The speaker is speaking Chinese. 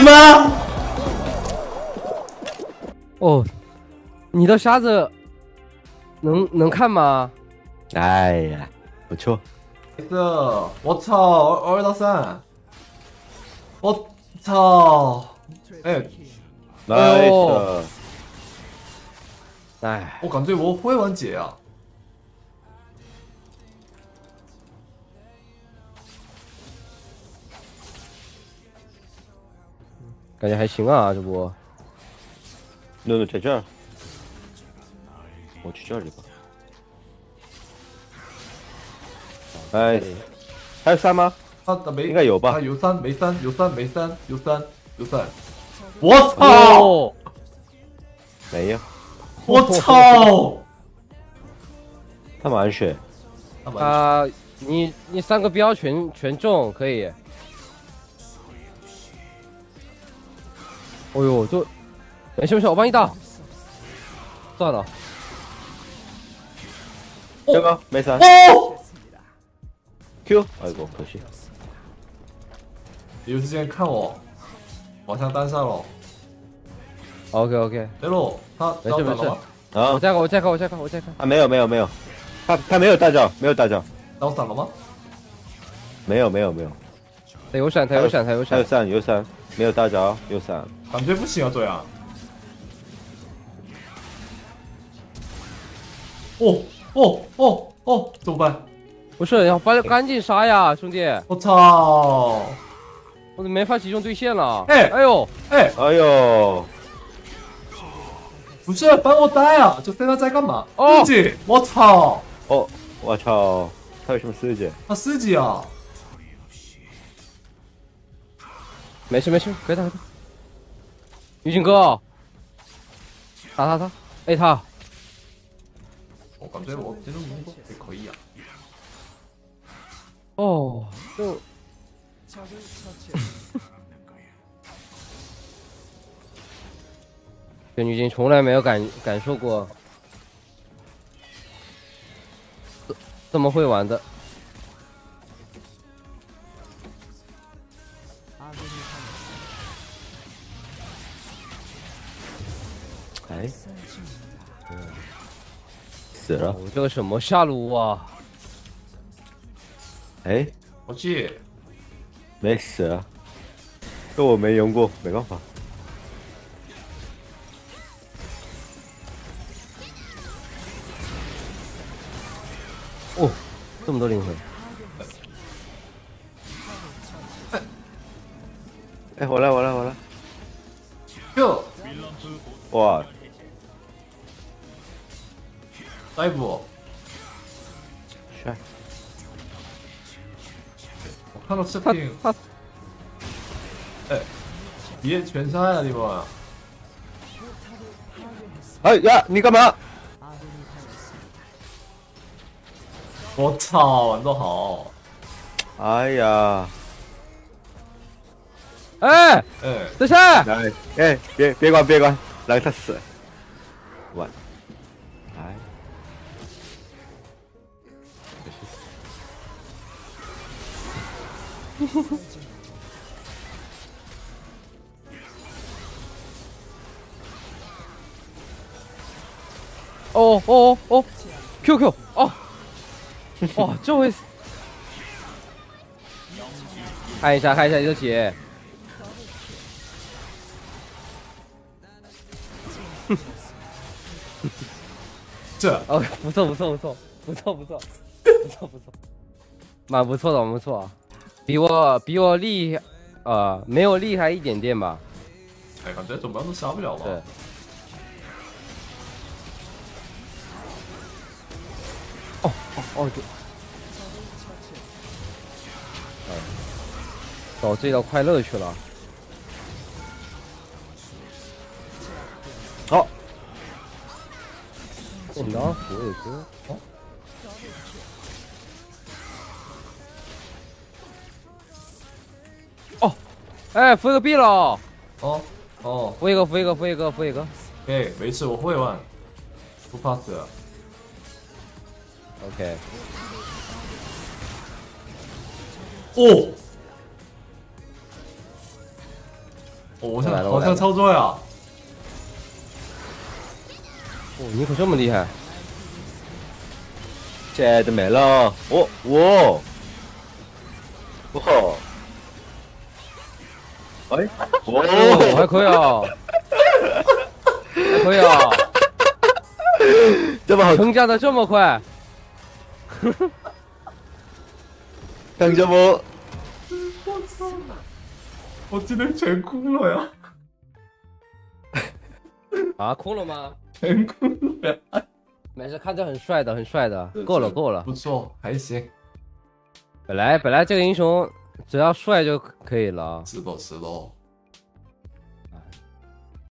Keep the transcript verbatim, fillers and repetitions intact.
么？ 哦，你的瞎子能能看吗？ 哎呀，不错。 这我操，二到三，我操，哎， nice。 哎， 我感觉我会玩解啊。 感觉还行啊，这不。 诺诺在这儿，我去这里吧。哎，还有三吗？ 他他没应该有吧啊，有三没三有三没三有三有三，我操！ 哦， 没有， 我操！ 他满血。 他把啊，你你三个标全全中，可以。哦呦，这没事没事，我帮你打。算了， 这个没三哦， Q， 哎呦可惜。 有时间看我，往上单上了。 OK OK， 雷洛，他没事没事了吗？ 啊我再看我再看我再看我再看。 啊，没有没有没有，他他没有大招，没有大招， 刀闪了吗？ 没有没有没有， 他有闪，他有闪，他有还有闪。 闪有闪，没有大招有闪。 感觉不行啊，这样。哦哦哦哦，怎么办？ 不是，要把赶紧杀呀，兄弟！ 我操！ 我都没法集中对线了。 哎哎呦， 哎， 哎呦， 不是，帮我带啊！这飞他在干嘛？ 哦四级，我操！ 哦，我操，他有什么四级？ 他四级啊！ 没事没事，可以打可以打。于景哥，打他他，A 他。 我感觉我这种动作也可以啊。 哦，就这女警从来没有感感受过这这么会玩的。 哎，死了。 哦，这个什么下路啊？ 哎， 我去， 没死啊，这我没用过，没办法。 哦，这么多灵魂。 哎，我来我来我来。 就哇， 逮捕。 帅！ 我看到视他频， 他哎，别全杀呀，你们！ 哎呀，你干嘛？ 我操，玩得好！ 哎呀， 哎， 哎， 等下， 来，哎，别别管别管，让他死。完，哎， 哦哦哦，Q Q，哦，哇，这回看一下看一下你的血。 这哦，不错不错不错不错不错不错不错，蛮不错的，蛮不错啊，比我比我厉害，呃，没有厉害一点点吧。 哎，感觉怎么样都杀不了吧？ 对。哦哦哦，就，哎，找这道快乐去了。 好， 紧张福也哥。哦。哦，哎，扶一个 B 了。 哦哦扶一个，扶一个，扶一个，扶一个。 ，OK，没事，我会玩，不怕死。 OK。 哦， 哦我现来了我来了在好像超帅啊！ 哦，你可这么厉害！ 现在没了，哦，哇，哇，哎， 哦， 哦， 还可以啊，还可以啊， 这么好， 成家的这么快， 看这么， 我操！我今天全哭了呀！ 啊，哭了吗？ 全哭了呀！ 没事，看着很帅的，很帅的，够了够了。 不错，还行。 本来本来这个英雄只要帅就可以了。 是的，是的。